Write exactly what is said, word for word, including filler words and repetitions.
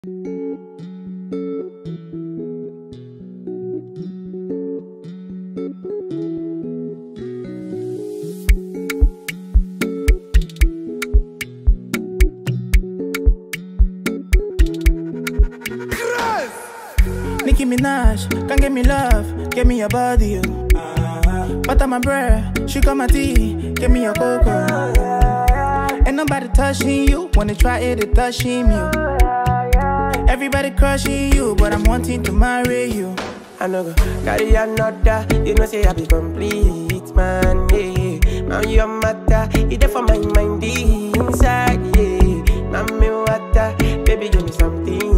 Nicki Minaj, can't get me love, give me your body, you. Butter my bread, sugar my tea, give me your cocoa. Ain't nobody touching you, wanna try it, it touching you. Everybody crushing you, but I'm wanting to marry you. I know go carry another, you know say I be complete, man, yeah. Man, you matter, it there for my mind, the inside, yeah. Man, me water, baby, give me something.